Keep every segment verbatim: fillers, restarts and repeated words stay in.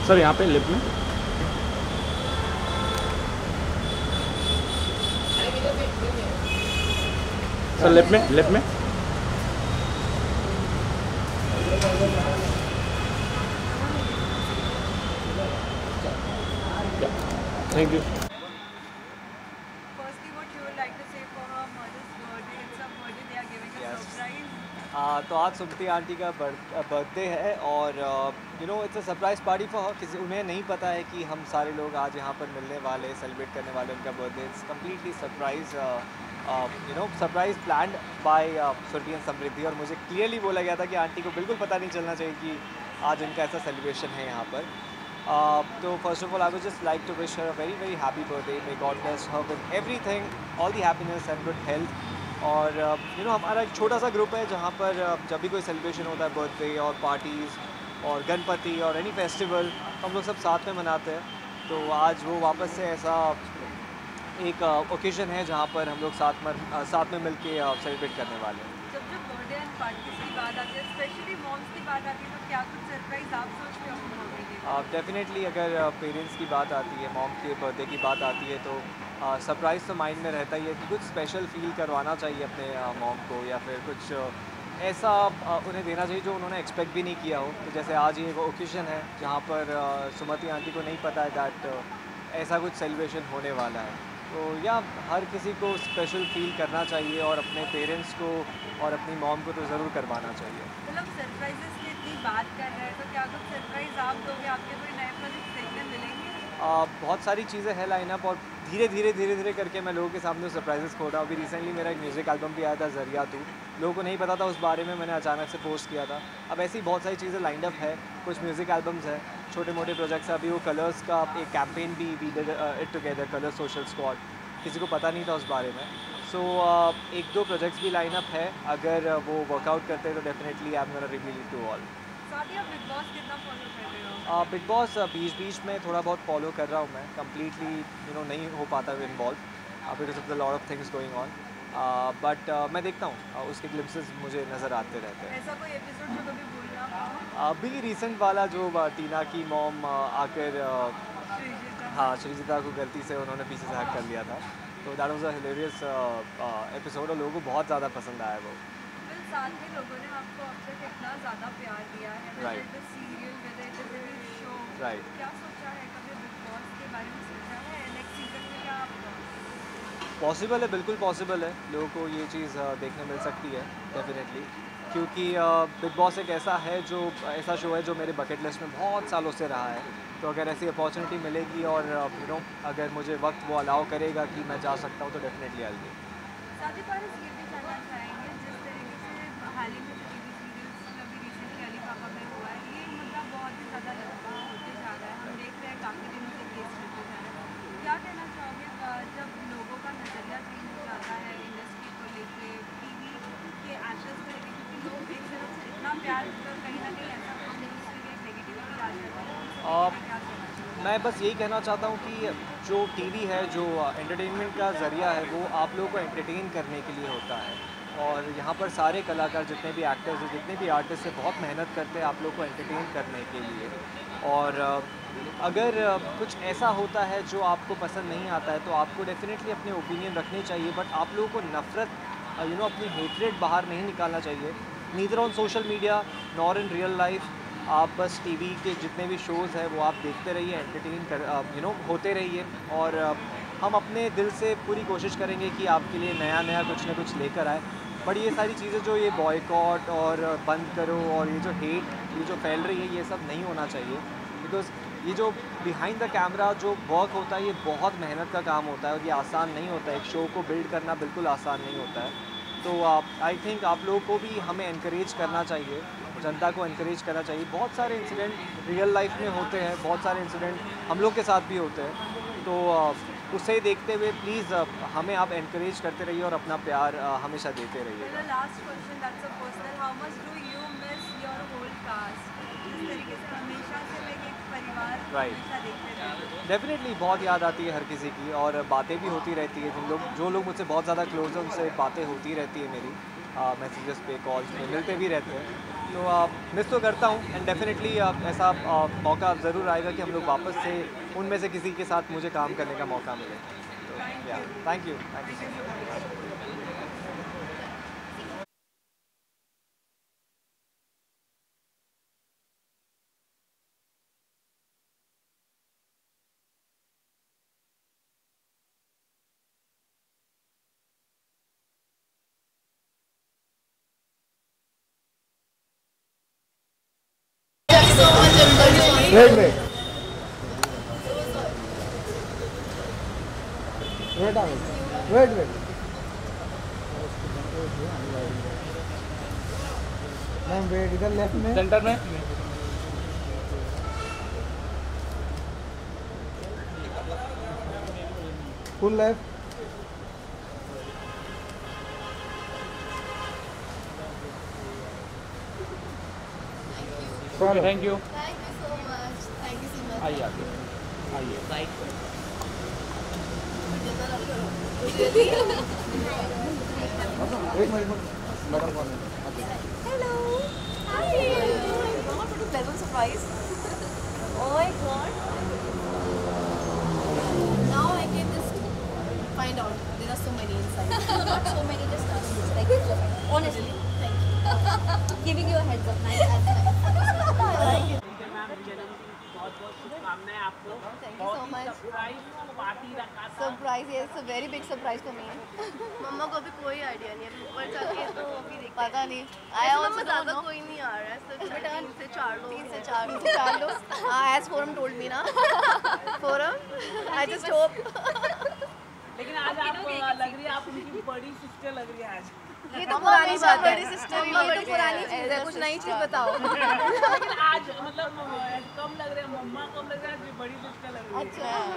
Sir यहाँ पे left में सर लेफ्ट में लेफ्ट में thank you Firstly, what you would like to say for her mother's birthday? It's her birthday. They are giving a Yes. surprise. आ, तो आज Sumati aunty का birthday है और you know it's a surprise party for her. किसी उन्हें नहीं पता है कि हम सारे लोग आज यहाँ पर मिलने वाले, सेलिब्रेट करने वाले उनका birthday. It's completely surprise, you know surprise planned by Surabhi and Samriddhi. और मुझे क्लियरली बोला गया था कि आंटी को बिल्कुल पता नहीं चलना चाहिए कि आज उनका ऐसा सेलिब्रेशन है यहाँ पर। Uh, तो first of all I would just like to wish her a very very happy birthday. May God bless her with everything, all the happiness and good health. और you uh, know you know, हमारा एक छोटा सा group है जहाँ पर uh, जब भी कोई सेलिब्रेशन होता है, बर्थडे और पार्टीज़ और गणपति और एनी फेस्टिवल, हम लोग सब साथ में मनाते हैं। तो आज वो वापस से ऐसा एक ओकेजन uh, है जहाँ पर हम लोग साथ में uh, साथ में मिल के सेलिब्रेट करने वाले हैं। जब जब बर्थडे एंड पार्टीज की बात आती है, स्पेशली मॉम्स की बात आती है, तो क्या कुछ सरप्राइज आप सोचते हो अपनी मम्मी के लिए? डेफिनेटली अगर पेरेंट्स की बात आती है, मॉम के बर्थडे की बात आती है, तो सरप्राइज़ तो माइंड में रहता ही है कि कुछ स्पेशल फील करवाना चाहिए अपने मॉम को, या फिर कुछ uh, ऐसा uh, उन्हें देना चाहिए जो उन्होंने एक्सपेक्ट भी नहीं किया हो। तो जैसे आज ये वो ओकेजन है जहाँ पर uh, सुमति आंटी को नहीं पता है दैट uh, ऐसा कुछ सेलिब्रेशन होने वाला है। तो या हर किसी को स्पेशल फील करना चाहिए और अपने पेरेंट्स को और अपनी मॉम को तो ज़रूर करवाना चाहिए। मतलब सरप्राइजेस की इतनी बात कर रहे हैं, तो क्या कुछ सरप्राइज आप दोगे? आपके कोई नए प्रोजेक्ट देखने मिलेंगे? आ, बहुत सारी चीज़ें हैं लाइनअप, और धीरे धीरे धीरे धीरे करके मैं लोगों के सामने सरप्राइजेस खोल रहा हूँ। अभी रिसेंटली मेरा एक म्यूज़िक एल्बम भी आया था, ज़रिया तू। लोगों को नहीं पता था उस बारे में, मैंने अचानक से पोस्ट किया था। अब ऐसी बहुत सारी चीज़ें लाइनअप है, कुछ म्यूज़िक एल्बम्स हैं, छोटे मोटे प्रोजेक्ट्स हैं। अभी वो कलर्स का एक कैंपेन भी we did it together, colour social squad, किसी को पता नहीं था उस बारे में। सो so, uh, एक दो प्रोजेक्ट्स भी लाइनअप है। अगर uh, वो वर्कआउट करते हैं तो definitely I am gonna reveal it to all. साथ ही आप बिग बॉस कितना फॉलो कर रहे हो? बिग बॉस बीच बीच में थोड़ा बहुत फॉलो कर रहा हूँ मैं। कम्प्लीटली यू नो नहीं हो पाता involve because of the lot of things going on, but मैं देखता हूँ, uh, उसके ग्लिम्सेस मुझे नज़र आते रहते हैं। ऐसा कोई एपिसोड जो कभी भूलना हो? अभी रिसेंट वाला जो uh, टीना की मॉम uh, आकर uh, श्रीजिता? हाँ श्रीजिता को गलती से उन्होंने पीछे से हैक कर लिया था। तो that was a hilarious episode और लोगों को बहुत ज़्यादा पसंद आया वो। फिर साथ में लोगों ने आपको अब तक इतना ज़्यादा प्यार दिया है, whether Right. it is serial, whether it is any show, Right. क्या सोचा है? कभी बिग बॉस के बारे में सोचा है? नेक्स्ट सीजन में क्या आप? पॉसिबल है, बिल्कुल पॉसिबल है, लोगों को ये चीज़ uh, देखने मिल सकती है डेफिनेटली। क्योंकि बिग बॉस एक ऐसा है जो ऐसा शो है जो मेरे बकेट लिस्ट में बहुत सालों से रहा है। तो अगर ऐसी अपॉर्चुनिटी मिलेगी और यू नो अगर मुझे वक्त वो अलाउ करेगा कि मैं जा सकता हूँ, तो डेफिनेटली आई विल। साथ ही पारस ये भी जानना चाहेंगे, जिस तरीके से हाल ही में जो टीवी सीरियल्स में अभी रिसेंटली अली पापा में हुआ है, ये मुद्दा बहुत ही ज़्यादा लंबा होते जा रहा है। हम देख रहे हैं काफ़ी दिनों से केस चलते जा रहा है। क्या कहना चाहोगे अ, जब लोगों का नज़रिया चेंज हो जाता है इंडस्ट्री को लेके, टीवी के एक्टर्स को लेके, क्योंकि लोग एक तरफ से इतना प्यार कर कहीं ना कहीं ऐसा कुछ दूसरे की नेगेटिविटी आ जाती है, तो उसको लेके क्या कहना चाहोगे? मैं बस यही कहना चाहता हूँ कि जो टीवी है, जो एंटरटेनमेंट का ज़रिया है, वो आप लोगों को एंटरटेन करने के लिए होता है। और यहाँ पर सारे कलाकार, जितने भी एक्टर्स हैं, जितने भी आर्टिस्ट हैं, बहुत मेहनत करते हैं आप लोग को एंटरटेन करने के लिए। और अगर कुछ ऐसा होता है जो आपको पसंद नहीं आता है, तो आपको डेफिनेटली अपने ओपिनियन रखने चाहिए, बट आप लोगों को नफ़रत, यू नो अपनी हेट्रेड बाहर नहीं निकालना चाहिए, neither on social media nor in real life. आप बस टीवी के जितने भी शोज़ हैं वो आप देखते रहिए, एंटरटेन कर यू नो होते रहिए। और uh, हम अपने दिल से पूरी कोशिश करेंगे कि आपके लिए नया नया कुछ ना कुछ लेकर आए। बट ये सारी चीज़ें जो ये बॉयकॉट और बंद करो और ये जो हेट ये जो फैल रही है, ये सब नहीं होना चाहिए। बिकॉज़ ये जो बिहाइंड द कैमरा जो वर्क होता है, ये बहुत मेहनत का काम होता है और ये आसान नहीं होता है। एक शो को बिल्ड करना बिल्कुल आसान नहीं होता है। तो आई uh, थिंक आप लोगों को भी हमें इनकरेज करना चाहिए, जनता को इनकरेज करना चाहिए। बहुत सारे इंसिडेंट रियल लाइफ में होते हैं, बहुत सारे इंसिडेंट हम लोग के साथ भी होते हैं। तो uh, उसे देखते हुए प्लीज़ uh, हमें आप इनकरेज करते रहिए और अपना प्यार uh, हमेशा देते रहिए। Last question, that's a personal, how much do you miss your whole cast? जिस तरीके से हमेशा से लाइक एक परिवार Right. हमेशा देखते रहे। डेफिनेटली बहुत याद आती है हर किसी की, और बातें भी होती रहती है। जिन लोग जो लोग मुझसे बहुत ज़्यादा क्लोज हैं, उनसे बातें होती रहती है मेरी, मैसेजेस पे, कॉल्स पे, मिलते भी रहते हैं। तो मिस तो करता हूँ एंड डेफिनेटली ऐसा आ, मौका ज़रूर आएगा कि हम लोग वापस से उनमें से किसी के साथ मुझे काम करने का मौका मिले। तो या thank you thank you so much. Wait, wait. Wait a minute. Wait, wait. Ma'am wait इधर लेफ्ट में सेंटर में full left thank you. Thank you so much. Thank you so much. आइए आगे आइए। एक मिनट मैडम कौन है? Hello. Hi. Mama, what a pleasant surprise. Oh my god. Now I can just find out. There are so many inside. Not so many, just us. Like, honestly, thank you. Giving you a heads up. Nice. I like it. बहुत बहुत शुभकामनाएं आपको। Thank you so much. Surprise party रखा था। Surprise, yes, it's a very big surprise for me. मम्मा को अभी कोई idea नहीं है, ऊपर जाके तो अभी देखते हैं। पता नहीं। I ऐसे also मम्मा don't ज़्यादा know. कोई नहीं आ रहा है, सिर्फ तीन से चार लोग तीन से हैं। चार तीन से चार लोग हाँ as forum told me ना forum I just hope लेकिन आज आप लग रही है, आप उनकी बड़ी सिस्टर लग रही है आज। ये तो पुरानी बात है बड़ी sister ही ये लग तो रही पुरानी है, चीज़ है कुछ नई चीज़ बताओ लेकिन आज मतलब कम लग रहे हैं, मम्मा कम लग रहा है, आज बड़ी सिस्टर लग रही है।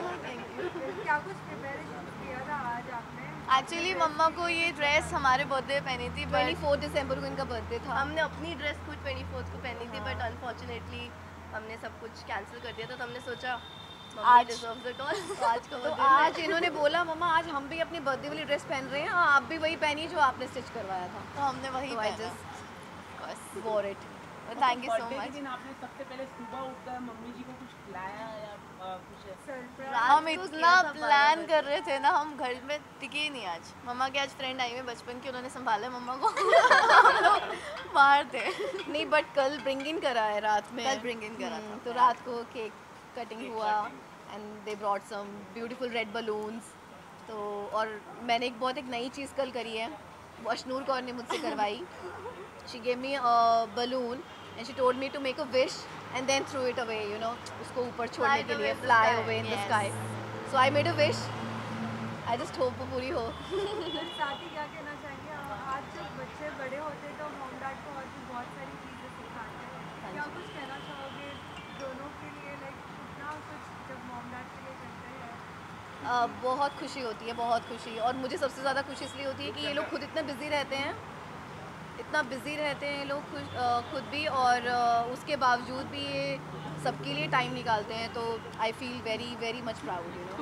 अच्छा क्या कुछ प्रिपरेशन किया था आज आपने? एक्चुअली मम्मा को ये ड्रेस हमारे बर्थडे पहनी थी ट्वेंटी फोर दिसंबर को इनका बर्थडे था हमने अपनी ड्रेस खुद ट्वेंटी फोर्थ को पहनी थी, बट अनफॉर्चुनेटली हमने सब कुछ कैंसिल कर दिया था, तो हमने सोचा आज- डिजर्व्स इट ऑल, तो आज का तो birthday आज इन्होंने बोला मम्मा आज हम भी अपनी बर्थडे वाली ड्रेस पहन रहे हैं हाँ आप भी वही पहनिए जो आपने स्टिच करवाया था तो हमने वही तो आई पहना। Just wore it thank you so birthday के मच दिन आपने सबसे पहले सुबह उठकर मम्मी जी को कुछ खिलाया या अ, कुछ सरप्राइज रात हम को इतना किया था बारह प्लान बजे। कर रहे थे ना हम घर में टिके ही नहीं आज मम्मा के आज फ्रेंड आई हुई बचपन की उन्होंने संभाला मम्मा को हम लोग बाहर थे नहीं बट कल ब्रिंग इन करा है रात में कल bring in करा हम्म, तो रात को केक कटिंग हुआ and they brought some beautiful red balloons तो और मैंने एक बहुत एक नई चीज़ कल करी है वो अशनूर कौर ने मुझसे करवाई she gave me balloon and she told me to make a wish and then throw it away you know उसको ऊपर छोड़ने के लिए fly away in the sky so I made a wish I just hope वो पूरी हो साथ ही क्या कहना चाहेंगे आ- आज जब बच्चे बड़े होते हैं तो मॉम डैड को और भी बहुत सारी चीज़ें सिखाते हैं, क्या कुछ कहना चाहोगे दोनों के लिए, लाइक कितना कुछ जब मॉम डैड के लिए करते हैं? अ, बहुत खुशी होती है बहुत खुशी और मुझे सबसे ज़्यादा खुशी इसलिए होती है कि ये लोग खुद इतने बिज़ी रहते हैं इतना बिज़ी रहते हैं ये लोग खुद अ, खुद भी और अ, उसके बावजूद भी ये सबके लिए टाइम निकालते हैं तो I feel very very much proud you know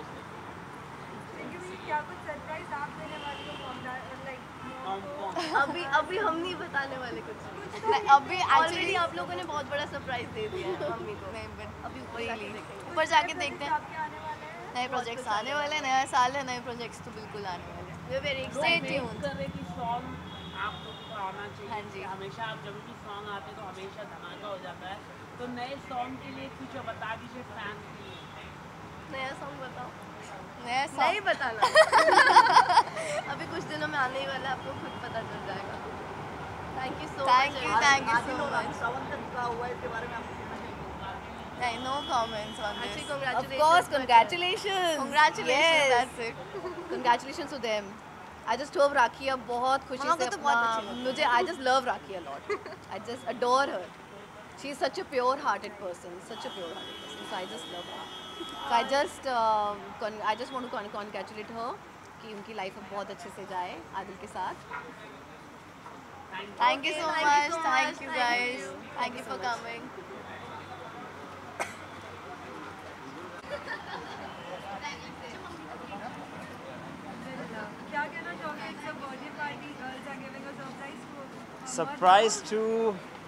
क्योंकि क्या कुछ सरप्राइज आप देने वाली हो मॉम डैड, लाइक मॉम को? अभी अभी हम नहीं बताने वाले कुछ भी। अभी ऑलरेडी एक्चुअली आप लोगों ने बहुत बड़ा सरप्राइज दे दिया है मम्मी को। नहीं but अभी ऊपर जाके really, देखेंगे। ऊपर जाके देखते हैं आपके आने वाले हैं? नए प्रोजेक्ट्स आने वाले हैं नया साल है नए प्रोजेक्ट्स तो बिल्कुल आने वाले हैं We are very Stay excited. tuned. कर रहे कि सॉन्ग आप लोगों को आना चाहिए। हाँ जी। हमेशा आप जब भी सॉन्ग आते हैं तो हमेशा धमाका हो जाता है, तो नए सॉन्ग के लिए कुछ बता दीजिए फैंस के लिए। नया सॉन्ग बताओ। नया नहीं song बताना। अभी कुछ दिनों में आने ही वाला है, आपको खुद पता चल जाएगा। Thank you so Thank much. you, thank you so much. Sawan का हुआ इसके बारे में आपको नहीं no comments on this Actually, of congratulations, course but- congratulations Congratulations, yes. that's it. congratulations to them I just hope राखी अब बहुत खुशी मामा से को तो बहुत अपना अच्छी लगती है। मुझे I just love Rakhi a lot I just adore her she is such a pure hearted person such a pure hearted person so I just love her so I just uh, con- I just want to con- congratulate her कि उनकी life अब बहुत अच्छे से जाए आदिल के साथ thank you so Thank you much so thank much. you Thank guys you. thank you for coming क्या कहना चाहोगे? It's a birthday party, girls are giving a surprise to Surprise to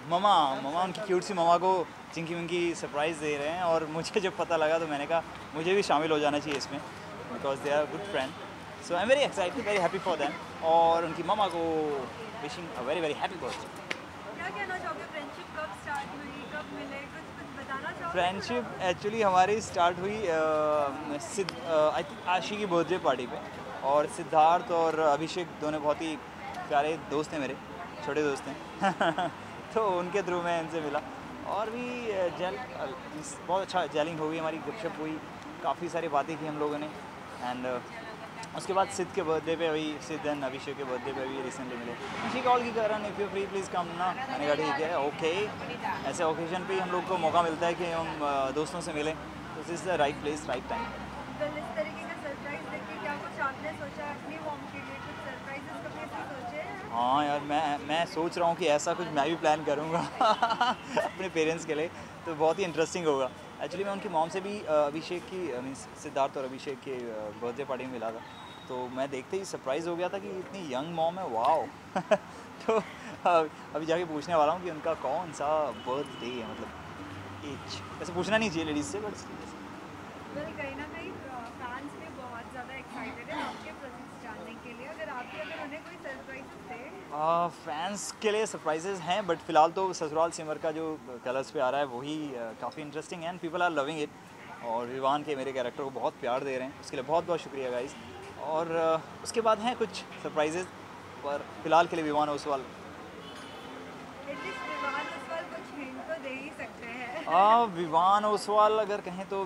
mama mama उनकी cute सी mama को Chinki Winky surprise दे रहे हैं, और मुझे जब पता लगा तो मैंने कहा मुझे भी शामिल हो जाना चाहिए इसमें, because they are good friend. So I am very excited, very happy for them, और उनकी ममा को wishing a very very happy birthday. क्या कहना चाहोगे, फ्रेंडशिप कब स्टार्ट हुई, कब मिले, कुछ कुछ बताना चाहोगे? फ्रेंडशिप एक्चुअली हमारी स्टार्ट हुई अ, सिद्ध आई थिंक आशी की बर्थडे पार्टी पे, और सिद्धार्थ और अभिषेक दोनों बहुत ही प्यारे दोस्त हैं मेरे, छोटे दोस्त हैं तो उनके थ्रू मैं इनसे मिला, और भी जेल बहुत अच्छा जेलिंग हो गई हमारी, गपशप हुई, काफ़ी सारी बातें की हम लोगों ने। एंड उसके बाद सिद्ध के बर्थडे पे अभी सिद्ध एंड अभिषेक के बर्थडे पे अभी रिसेंटली मिले। शी कॉल की Karan if you free please come ना, मैंने कहा ठीक है ओके। ऐसे ओकेजन पे ही हम लोग को मौका मिलता है कि हम अ, दोस्तों से मिलें, तो this is the right place right time. कल इस तरीके का सरप्राइज देख के क्या कुछ आपने सोचा अपनी मॉम के लिए, कुछ सरप्राइजेस कभी ऐसे सोचे हैं? हाँ यार, मैं मैं सोच रहा हूँ कि ऐसा कुछ मैं भी प्लान करूँगा अपने पेरेंट्स के लिए, तो बहुत ही इंटरेस्टिंग होगा। एक्चुअली मैं उनकी मॉम से भी अ, अभिषेक की मीन्स सिद्धार्थ और अभिषेक के बर्थडे पार्टी में मिला था, तो मैं देखते ही सरप्राइज़ हो गया था कि इतनी यंग मॉम है, वाओ तो अ, अभी जाके पूछने वाला हूँ कि उनका कौन सा बर्थडे है, मतलब एज ऐसे पूछना नहीं चाहिए लेडीज़ से, बट वेल कहीं ना कहीं फैंस भी बहुत ज़्यादा एक्साइटेड है आपके प्रोजेक्ट्स जानने के लिए, अगर आपके अगर उन्हें कोई सरप्राइजेस थे? फैंस के लिए सरप्राइजेज हैं, बट फिलहाल तो ससुराल सिमर का जो कलर्स पे आ रहा है वही काफ़ी इंटरेस्टिंग है, and people are loving it, और विवान के मेरे कैरेक्टर को बहुत प्यार दे रहे हैं, उसके लिए बहुत बहुत शुक्रिया गाइस। और uh, उसके बाद हैं कुछ सरप्राइजेज, पर फिलहाल के लिए विवान ओसवाल। एटलीस्ट विवान ओसवाल कुछ हिंट तो दे ही सकते हैं। आ, विवान ओसवाल अगर कहें तो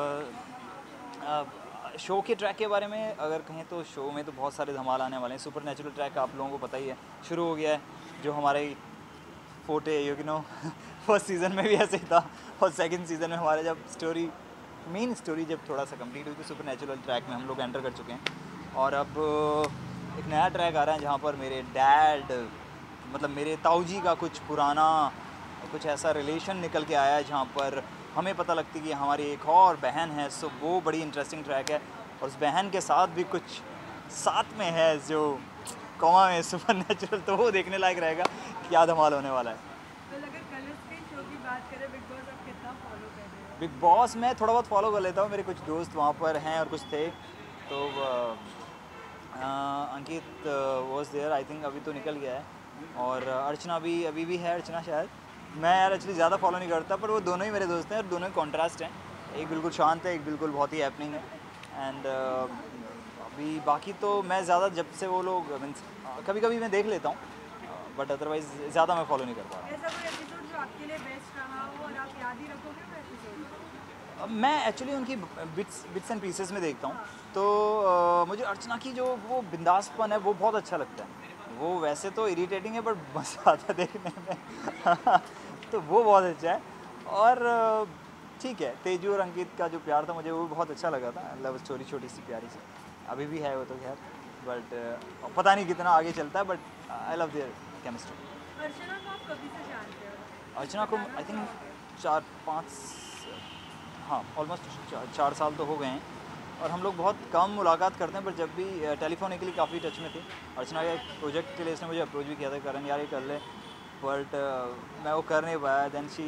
शो के ट्रैक के बारे में अगर कहें तो शो में तो बहुत सारे धमाल आने वाले हैं। सुपर नेचुरल ट्रैक आप लोगों को पता ही है, शुरू हो गया है, जो हमारे फोटे यू नो फर्स्ट सीज़न में भी ऐसे ही था, और सेकंड सीज़न में हमारे जब स्टोरी मेन स्टोरी जब थोड़ा सा कंप्लीट हुई तो सुपर नेचुरल ट्रैक में हम लोग एंटर कर चुके हैं, और अब एक नया ट्रैक आ रहा है जहाँ पर मेरे डैड मतलब मेरे ताऊ जी का कुछ पुराना कुछ ऐसा रिलेशन निकल के आया है, जहाँ पर हमें पता लगती है कि हमारी एक और बहन है। सो वो बड़ी इंटरेस्टिंग ट्रैक है, और उस बहन के साथ भी कुछ साथ में है जो कौमा में सुपर नेचुरल, तो वो देखने लायक रहेगा क्या धमाल होने वाला है। वेल अगर कलर्स के शो की बात करें, बिग बॉस आप कितना फॉलो कर रहे हो? बिग बॉस मैं थोड़ा बहुत फॉलो कर लेता हूँ, मेरे कुछ दोस्त वहाँ पर हैं और कुछ थे, तो आ, Ankit was there I think, अभी तो निकल गया है, और अर्चना भी अभी भी है, अर्चना शायद, मैं यार एक्चुअली ज़्यादा फॉलो नहीं करता, पर वो दोनों ही मेरे दोस्त हैं और दोनों ही कॉन्ट्रास्ट हैं, एक बिल्कुल शांत है, एक बिल्कुल बहुत ही हैपनिंग है। एंड अभी बाकी तो मैं ज़्यादा जब से वो लोग मीन्स कभी कभी मैं देख लेता हूँ, बट अदरवाइज़ ज़्यादा मैं फॉलो नहीं कर पा रहा हूँ। ऐसा कोई एपिसोड जो आपके लिए बेस्ट रहा हो और आप याद ही रखोगे वो एपिसोड? अब मैं एक्चुअली उनकी बिट्स बिट्स एंड पीसेस में देखता हूँ, तो uh, मुझे अर्चना की जो वो बिंदासपन है वो बहुत अच्छा लगता है। वो वैसे तो इरिटेटिंग है, बट मज़ा आता है देखने में तो वो बहुत अच्छा है। और ठीक है, तेजू और अंकित का जो प्यार था मुझे वो बहुत अच्छा लगा था, लव स्टोरी छोटी सी प्यारी सी, अभी भी है वो तो खैर, बट पता नहीं कितना आगे चलता है, but I love their chemistry. Archana को आप कभी से जानते हो? अर्चना को आई थिंक चार पाँच हाँ ऑलमोस्ट चार साल तो हो गए हैं, और हम लोग बहुत कम मुलाकात करते हैं, पर जब भी टेलीफोनिकली काफ़ी टच में थे। अर्चना के एक प्रोजेक्ट के लिए इसने मुझे अप्रोच भी किया था, करण यार ये कर ले, बट मैं वो कर नहीं पाया। Then she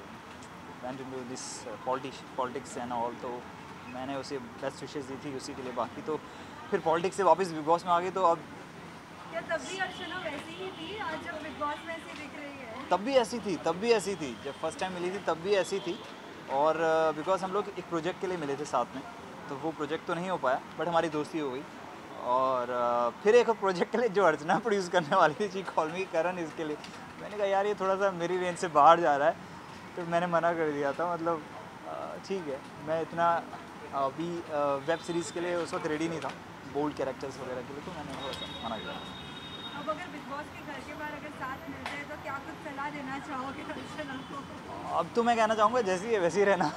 went into this politics and all, तो मैंने उसे बेस्ट विशेस दी थी उसी के लिए। बाकी तो फिर पॉलिटिक्स से वापस बिग बॉस में आ गई, तो अब क्या तब भी अर्चना वैसी ही थी आज जब बिग बॉस में ऐसी दिख रही है? तब भी ऐसी थी तब भी ऐसी थी जब फर्स्ट टाइम मिली थी तब भी ऐसी थी, और बिकॉज हम लोग एक प्रोजेक्ट के लिए मिले थे साथ में, तो वो प्रोजेक्ट तो नहीं हो पाया, बट हमारी दोस्ती हो गई। और uh, फिर एक प्रोजेक्ट के लिए जो अर्चना प्रोड्यूस करने वाली थी, जी कॉल मी करण, इसके लिए मैंने कहा यार ये थोड़ा सा मेरी रेंज से बाहर जा रहा है, तो मैंने मना कर दिया था। मतलब ठीक है, मैं इतना अभी वेब सीरीज़ के लिए उस वक्त रेडी नहीं था, बोल्ड कैरेक्टर्स वगैरह के लिए, तो मैंने थोड़ा सा मना किया। अब अगर बिग बॉस के घर के बाहर अगर साथ मिल जाए तो क्या कुछ सलाह देना चाहोगे अर्चना को? अब तो मैं कहना चाहूँगा जैसी है वैसी रहना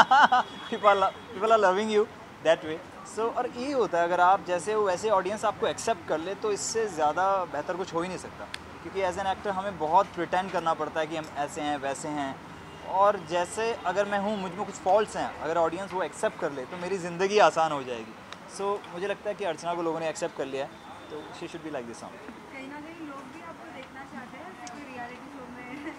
people people are loving you that way. So और यही होता है, अगर आप जैसे हो वैसे ऑडियंस आपको एक्सेप्ट कर ले, तो इससे ज़्यादा बेहतर कुछ हो ही नहीं सकता, क्योंकि एज एन एक्टर हमें बहुत प्रिटेंड करना पड़ता है कि हम ऐसे हैं वैसे हैं, और जैसे अगर मैं हूँ मुझ में कुछ फॉल्ट्स हैं, अगर ऑडियंस वो एक्सेप्ट कर ले तो मेरी ज़िंदगी आसान हो जाएगी। सो so, मुझे लगता है कि अर्चना को लोगों ने एक्सेप्ट कर लिया है, तो she should be like this. कहीं ना कहीं लोग भी आपको देखना चाहते हैं कोई रियलिटी शो में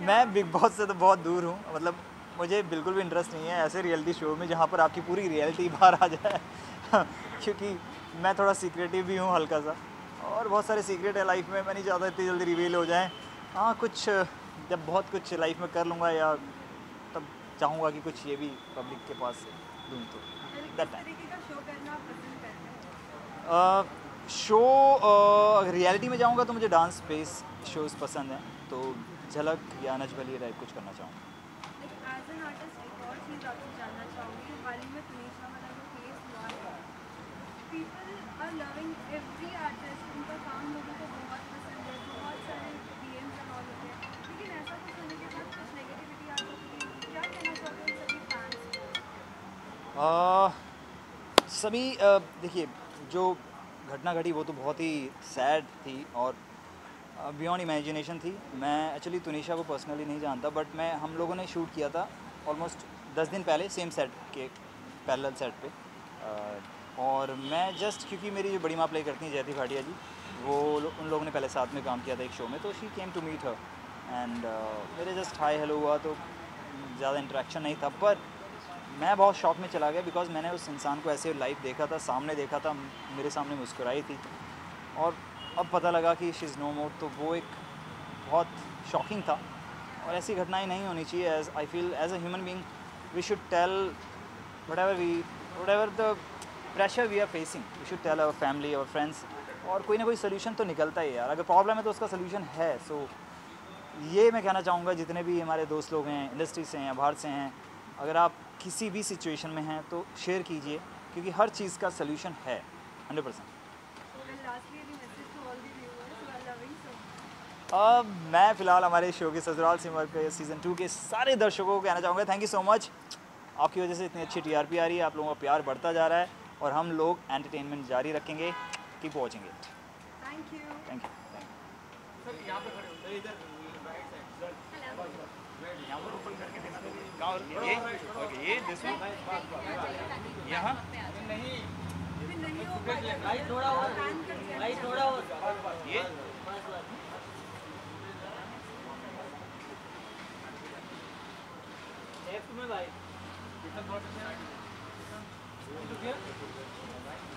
मैं बिग बॉस से तो बहुत दूर हूँ, मतलब मुझे बिल्कुल भी इंटरेस्ट नहीं है ऐसे रियलिटी शो में जहाँ पर आपकी पूरी रियलिटी बाहर आ जाए क्योंकि मैं थोड़ा सीक्रेटिव भी हूँ हल्का सा, और बहुत सारे सीक्रेट है लाइफ में, मैं नहीं चाहता इतनी जल्दी रिवील हो जाए। हाँ, कुछ जब बहुत कुछ लाइफ में कर लूँगा या तब चाहूँगा कि कुछ ये भी पब्लिक के पास दूँ, तो दैट टाइम। तरीके का शो करना पसंद करते हैं? शो अगर रियलिटी में जाऊँगा तो मुझे डांस बेस शोज़ पसंद हैं, तो झलक या नच भली टाइप कुछ करना चाहूँगा। एज एन आर्टिस्ट एक और चीज़ आपसे जानना चाहूँगी, हाल ही में तुनिशा वाला जो केस हुआ है, people are loving every artist, उनका काम लोगों को बहुत पसंद है, बहुत सारे डीएम्स एंड ऑल होते हैं, लेकिन ऐसा कुछ होने के बाद कुछ नेगेटिविटी आ सकती है, क्या कहना चाहोगे उन सभी फैंस को? सभी देखिए, जो घटना घटी वो तो बहुत ही सैड थी और बियॉन्ड इमेजिनेशन थी। मैं एक्चुअली तुनिशा को पर्सनली नहीं जानता, बट मैं हम लोगों ने शूट किया था ऑलमोस्ट दस दिन पहले सेम सेट के पैरेलल सेट पे, और मैं जस्ट क्योंकि मेरी जो बड़ी माँ प्ले करती हैं जयती भाटिया जी, वो उन लोगों ने पहले साथ में काम किया था एक शो में, तो she came to meet her and मेरे जस्ट हाई हेलो हुआ, तो ज़्यादा इंटरेक्शन नहीं था, पर मैं बहुत शॉक में चला गया बिकॉज मैंने उस इंसान को ऐसे लाइव देखा था, सामने देखा था, मेरे सामने मुस्कुराई थी, और अब पता लगा कि शी इज़ नो मोर, तो वो एक बहुत शॉकिंग था। और ऐसी घटनाएं नहीं होनी चाहिए। As I feel as a human being we should tell whatever we whatever the pressure we are facing, we should tell our family, our friends, और कोई ना कोई सोल्यूशन तो निकलता ही है यार। अगर प्रॉब्लम है तो उसका सोल्यूशन है। सो so, ये मैं कहना चाहूँगा जितने भी हमारे दोस्त लोग हैं, इंडस्ट्री से हैं, बाहर से हैं, अगर आप किसी भी सिचुएशन में हैं तो शेयर कीजिए, क्योंकि हर चीज़ का सोल्यूशन है हंड्रेड परसेंट। अब मैं फ़िलहाल हमारे शो के ससुराल सिमर के सीज़न टू के सारे दर्शकों को कहना चाहूँगा थैंक यू सो मच। आपकी वजह से इतनी अच्छी टीआरपी आ रही है, आप लोगों का प्यार बढ़ता जा रहा है और हम लोग एंटरटेनमेंट जारी रखेंगे। Keep watching it. Thank you. Thank you. ये ओके, ये दिस वन यहाँ नहीं हो पाएगा, भाई थोड़ा और, भाई थोड़ा और, ये लेफ्ट में भाई